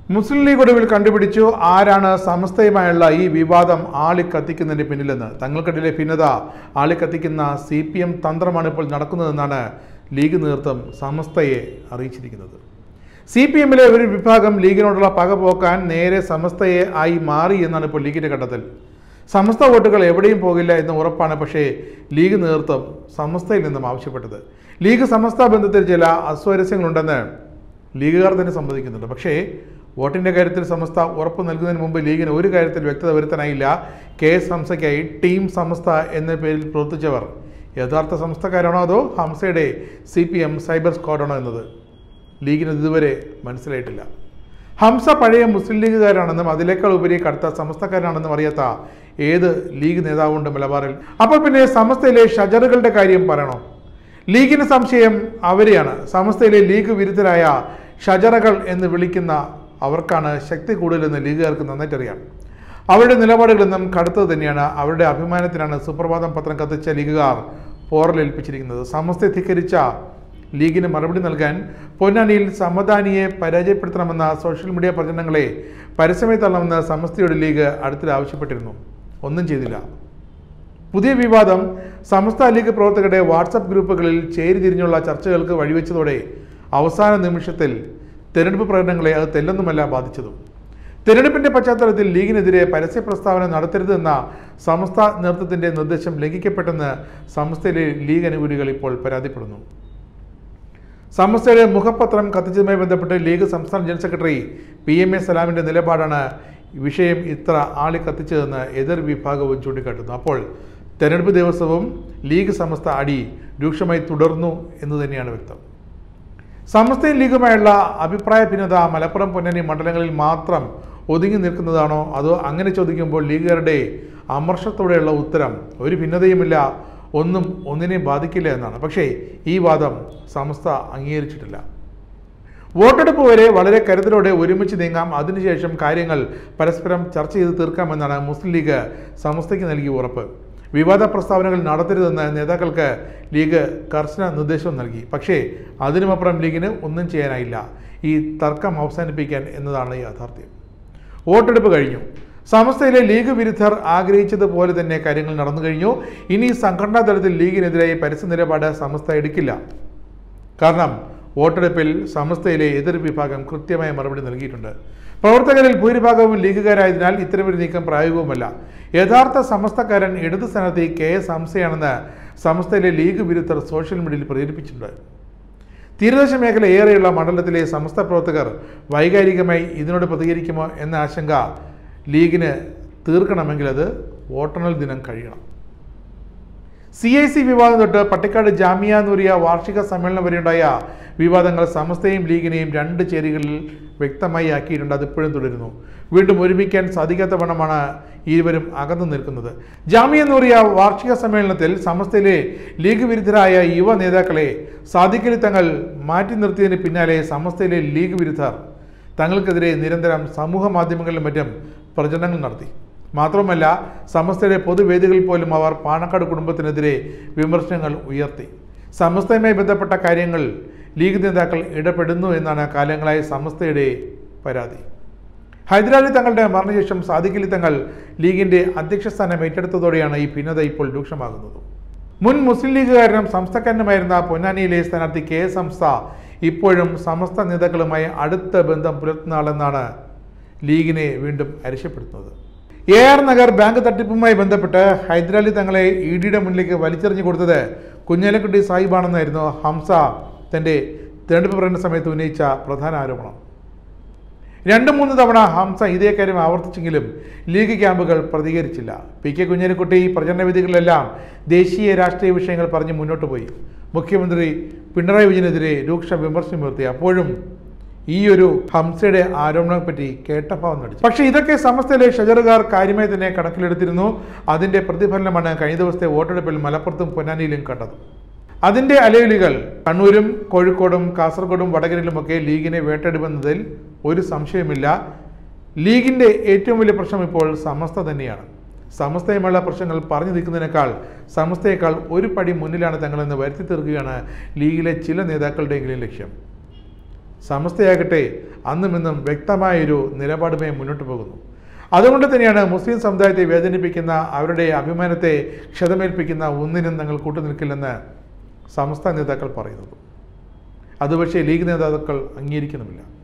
മുസ്ലിം league ഒടുവിൽ കണ്ടുപിടിച്ചു ആരാണ് സമസ്തയുമായുള്ള ഈ വിവാദം ആളിക്കത്തിക്കുന്നതിന് പിന്നിലെന്ന്. തങ്ങൾക്കിടയിലെ ഭിന്നത ആളിക്കത്തിക്കുന്ന CPM തന്ത്രമാണ് ഇപ്പോൾ നടക്കുന്നതെന്നാണ് ലീഗ് നേതൃത്വം സമസ്തയെ അറിയിച്ചിരിക്കുന്നത്. CPMലെ ഒരു വിഭാഗം ലീഗിനോടുള്ള പക പോക്കാൻ നേരെ സമസ്തയെ ആയി മാറി എന്നാണ് ഇപ്പോൾ ലീഗിന്റെ കണ്ടെത്തൽ. സമസ്ത വോട്ടുകൾ എവിടെയും പോകില്ല എന്ന ഉറപ്പാണ് പക്ഷേ ലീഗ് നേതൃത്വം സമസ്തയിൽ നിന്നും ആവശ്യപ്പെട്ടത്. ലീഗ് സമസ്ത ബന്ധത്തിൽ ചില അസ്വാരസ്യങ്ങളുണ്ടെന്ന് ലീഗുകാർ തന്നെ സമ്മതിക്കുന്നുണ്ട്. പക്ഷേ വോട്ടിൻ്റെ കാര്യത്തിൽ സമസ്ത ഉറപ്പ് നൽകുന്നതിന് മുമ്പ് ലീഗിന് ഒരു കാര്യത്തിൽ വ്യക്തത വരുത്താനായില്ല. KS ഹംസയ്ക്കായി ടീം സമസ്ത എന്ന പേരിൽ പ്രവർത്തിച്ചവർ യഥാർത്ഥ സമസ്തക്കാരാണോ അതോ ഹംസയുടെ CPM സൈബർ സ്ക്വാഡാണോ എന്നത് ലീഗിന് ഇതുവരെ മനസ്സിലായിട്ടില്ല. ഹംസ പഴയ മുസ്ലിം ലീഗുകാരാണെന്നും അതിനേക്കാൾ ഉപരി കടുത്ത സമസ്തക്കാരാണെന്നും അറിയാത്ത ഏത് ലീഗ് നേതാവുണ്ട് മലബാറിൽ? അപ്പോൾ പിന്നെ സമസ്തയിലെ ഷജറുകളുടെ കാര്യം പറയണോ? ലീഗിന് സംശയം അവരെയാണ്. സമസ്തയിലെ ലീഗ് വിരുദ്ധരായ ഷജറകൾ എന്ന് വിളിക്കുന്ന അവർക്കാണ് ശക്തി കൂടുതലെന്ന് ലീഗുകാർക്ക് നന്നായിട്ടറിയാം. അവരുടെ നിലപാടുകളെന്നും കടുത്തത് തന്നെയാണ്. അവരുടെ അഭിമാനത്തിനാണ് സുപ്രഭാതം പത്രം കത്തിച്ച ലീഗുകാർ പോറലേൽപ്പിച്ചിരിക്കുന്നത്. സമസ്തയെ ധിക്കരിച്ച ലീഗിന് മറുപടി നൽകാൻ പൊന്നാനിയിൽ സമദാനിയെ പരാജയപ്പെടുത്തണമെന്ന സോഷ്യൽ മീഡിയ പ്രചരണങ്ങളെ പരസ്യമായി തള്ളണമെന്ന് സമസ്തയുടെ ലീഗ് അടുത്തിടെ ആവശ്യപ്പെട്ടിരുന്നു. ഒന്നും ചെയ്തില്ല. പുതിയ വിവാദം സമസ്ത ലീഗ് പ്രവർത്തകരുടെ വാട്സപ്പ് ഗ്രൂപ്പുകളിൽ ചേരിതിരിഞ്ഞുള്ള ചർച്ചകൾക്ക് വഴിവെച്ചതോടെ അവസാന നിമിഷത്തിൽ തെരഞ്ഞെടുപ്പ് പ്രകടനങ്ങളെ അത് തെല്ലൊന്നുമല്ല ബാധിച്ചതും. തെരഞ്ഞെടുപ്പിന്റെ പശ്ചാത്തലത്തിൽ ലീഗിനെതിരെ പരസ്യ പ്രസ്താവന നടത്തരുതെന്ന സമസ്ത നേതൃത്വത്തിന്റെ നിർദ്ദേശം ലംഘിക്കപ്പെട്ടെന്ന് സമസ്തയിലെ ലീഗ് അനുകൂലികൾ ഇപ്പോൾ പരാതിപ്പെടുന്നു. സമസ്തയുടെ മുഖപത്രം കത്തിച്ചതുമായി ബന്ധപ്പെട്ട് ലീഗ് സംസ്ഥാന ജനറൽ സെക്രട്ടറി PMA സലാമിന്റെ നിലപാടാണ് വിഷയം ഇത്ര ആളിക്കത്തിച്ചതെന്ന് എതിർ വിഭാഗവും ചൂണ്ടിക്കാട്ടുന്നു. അപ്പോൾ തെരഞ്ഞെടുപ്പ് ദിവസവും ലീഗ് സമസ്ത അടി രൂക്ഷമായി തുടർന്നു എന്ന് തന്നെയാണ് വ്യക്തം. സമസ്തയും ലീഗുമായുള്ള അഭിപ്രായ ഭിന്നത മലപ്പുറം പൊന്നാനി മണ്ഡലങ്ങളിൽ മാത്രം ഒതുങ്ങി നിൽക്കുന്നതാണോ അതോ അങ്ങനെ ചോദിക്കുമ്പോൾ ലീഗുകാരുടെ അമർഷത്തോടെയുള്ള ഉത്തരം ഒരു ഭിന്നതയുമില്ല, ഒന്നും ഒന്നിനെയും ബാധിക്കില്ല എന്നാണ്. പക്ഷേ ഈ വാദം സമസ്ത അംഗീകരിച്ചിട്ടില്ല. വോട്ടെടുപ്പ് വരെ വളരെ കരുതലോടെ ഒരുമിച്ച് നീങ്ങാം, അതിനുശേഷം കാര്യങ്ങൾ പരസ്പരം ചർച്ച ചെയ്ത് തീർക്കാമെന്നാണ് മുസ്ലിം ലീഗ് സമസ്തയ്ക്ക് നൽകിയ ഉറപ്പ്. വിവാദ പ്രസ്താവനകൾ നടത്തരുതെന്ന് നേതാക്കൾക്ക് ലീഗ് കർശന നിർദ്ദേശവും നൽകി. പക്ഷേ അതിനുമപ്പുറം ലീഗിന് ഒന്നും ചെയ്യാനായില്ല ഈ തർക്കം അവസാനിപ്പിക്കാൻ എന്നതാണ് യാഥാർത്ഥ്യം. വോട്ടെടുപ്പ് കഴിഞ്ഞു. സമസ്തയിലെ ലീഗ് വിരുദ്ധർ ആഗ്രഹിച്ചതുപോലെ തന്നെ കാര്യങ്ങൾ നടന്നു കഴിഞ്ഞു. ഇനി സംഘടനാ തലത്തിൽ ലീഗിനെതിരായി പരസ്യ നിലപാട് സമസ്ത എടുക്കില്ല. കാരണം വോട്ടെടുപ്പിൽ സമസ്തയിലെ എതിർ വിഭാഗം കൃത്യമായ മറുപടി നൽകിയിട്ടുണ്ട്. പ്രവർത്തകരിൽ ഭൂരിഭാഗവും ലീഗുകാരായതിനാൽ ഇത്തരമൊരു നീക്കം പ്രായോഗികവുമല്ല. യഥാർത്ഥ സമസ്തക്കാരൻ ഇടതു സ്ഥാനാർത്ഥി KS ഹംസയാണെന്ന് സമസ്തയിലെ ലീഗ് വിരുദ്ധർ സോഷ്യൽ മീഡിയയിൽ പ്രചരിപ്പിച്ചിട്ടുണ്ട്. തീരദേശ മേഖല ഏറെയുള്ള മണ്ഡലത്തിലെ സമസ്ത പ്രവർത്തകർ വൈകാരികമായി ഇതിനോട് പ്രതികരിക്കുമോ എന്ന ആശങ്ക ലീഗിന് തീർക്കണമെങ്കിൽ അത് വോട്ടെണ്ണൽ ദിനം കഴിയണം. CIC വിവാദം തൊട്ട് പട്ടിക്കാട് ജാമിയ നൂരിയ വാർഷിക സമ്മേളനം വരെയുണ്ടായ വിവാദങ്ങൾ സമസ്തയും ലീഗിനെയും രണ്ട് ചേരികളിൽ വ്യക്തമായി ആക്കിയിട്ടുണ്ട്. അതിപ്പോഴും തുടരുന്നു. വീണ്ടും ഒരുമിക്കാൻ സാധിക്കാത്ത വണ്ണമാണ് ഇരുവരും അകന്നു നിൽക്കുന്നത്. ജാമിയ നൂരിയ വാർഷിക സമ്മേളനത്തിൽ സമസ്തയിലെ ലീഗ് വിരുദ്ധരായ യുവ നേതാക്കളെ സാദിഖലി തങ്ങൾ മാറ്റി നിർത്തിയതിന് പിന്നാലെ സമസ്തയിലെ ലീഗ് വിരുദ്ധർ തങ്ങൾക്കെതിരെ നിരന്തരം സമൂഹ മാധ്യമങ്ങളിലും മറ്റും പ്രചരണങ്ങൾ നടത്തി. മാത്രമല്ല സമസ്തയുടെ പൊതുവേദികളിൽ പോലും അവർ പാണക്കാട് കുടുംബത്തിനെതിരെ വിമർശനങ്ങൾ ഉയർത്തി. സമസ്തയുമായി ബന്ധപ്പെട്ട കാര്യങ്ങൾ ലീഗ് നേതാക്കൾ ഇടപെടുന്നു എന്നാണ് കാലങ്ങളായി സമസ്തയുടെ പരാതി. ഹൈദരാലി തങ്ങളുടെ മരണശേഷം സാദിഖലി തങ്ങൾ ലീഗിന്റെ അധ്യക്ഷ സ്ഥാനം ഏറ്റെടുത്തതോടെയാണ് ഈ ഭിന്നത ഇപ്പോൾ രൂക്ഷമാകുന്നത്. മുൻ മുസ്ലിം ലീഗുകാരനും സംസ്ഥാനമായിരുന്ന പൊന്നാനിയിലെ സ്ഥാനാർത്ഥി KS ഹംസ ഇപ്പോഴും സമസ്ത നേതാക്കളുമായി അടുത്ത ബന്ധം പുലർത്തുന്ന ആളെന്നാണ് ലീഗിനെ വീണ്ടും അരിശപ്പെടുത്തുന്നത്. AR നഗർ ബാങ്ക് തട്ടിപ്പുമായി ബന്ധപ്പെട്ട് ഹൈദരാലി തങ്ങളെ EDയുടെ മുന്നിലേക്ക് വലിച്ചെറിഞ്ഞു കൊടുത്തത് കുഞ്ഞാലിക്കുട്ടി സാഹിബാണെന്നായിരുന്നു ഹംസ തൻ്റെ തെരഞ്ഞെടുപ്പ് പ്രകടന സമയത്ത് ഉന്നയിച്ച പ്രധാന ആരോപണം. 2-3 തവണ ഹംസ ഇതേ കാര്യം ആവർത്തിച്ചെങ്കിലും ലീഗ് ക്യാമ്പുകൾ പ്രതികരിച്ചില്ല. PK കുഞ്ഞാലിക്കുട്ടി പ്രചരണ വേദികളിലെല്ലാം ദേശീയ രാഷ്ട്രീയ വിഷയങ്ങൾ പറഞ്ഞ് മുന്നോട്ട് പോയി. മുഖ്യമന്ത്രി പിണറായി വിജയനെതിരെ രൂക്ഷ വിമർശനമുയർത്തി. അപ്പോഴും ഈ ഒരു ഹംസയുടെ ആരോപണത്തെപ്പറ്റി കേട്ടഭാവം നടിച്ചു. പക്ഷേ ഇതൊക്കെ സമസ്തയിലെ ഷജറുകാർ കാര്യമായി തന്നെ കണക്കിലെടുത്തിരുന്നു. അതിൻ്റെ പ്രതിഫലനമാണ് കഴിഞ്ഞ ദിവസത്തെ വോട്ടെടുപ്പിൽ മലപ്പുറത്തും പൊന്നാനിയിലും കണ്ടത്. അതിൻ്റെ അലയൊലികൾ കണ്ണൂരും കോഴിക്കോടും കാസർഗോഡും വടകരയിലുമൊക്കെ ലീഗിനെ വേട്ടയെടുക്കുന്നതിൽ ഒരു സംശയമില്ല. ലീഗിൻ്റെ ഏറ്റവും വലിയ പ്രശ്നം ഇപ്പോൾ സമസ്ത തന്നെയാണ്. സമസ്തയുമുള്ള പ്രശ്നങ്ങൾ പറഞ്ഞു നിൽക്കുന്നതിനേക്കാൾ സമസ്തയേക്കാൾ ഒരു പടി മുന്നിലാണ് തങ്ങളെന്ന് വരുത്തി തീർക്കുകയാണ് ലീഗിലെ ചില നേതാക്കളുടെയെങ്കിലും ലക്ഷ്യം. സമസ്തയാകട്ടെ അന്നും ഇന്നും വ്യക്തമായൊരു നിലപാടുമായി മുന്നോട്ട് പോകുന്നു. അതുകൊണ്ട് തന്നെയാണ് മുസ്ലിം സമുദായത്തെ വേദനിപ്പിക്കുന്ന, അവരുടെ അഭിമാനത്തെ ക്ഷതമേൽപ്പിക്കുന്ന ഒന്നിനും തങ്ങൾ കൂട്ടുനിൽക്കില്ലെന്ന് സംസ്ഥാന നേതാക്കൾ പറയുന്നത്. അത് പക്ഷേ ലീഗ് നേതാക്കൾ അംഗീകരിക്കുന്നുമില്ല.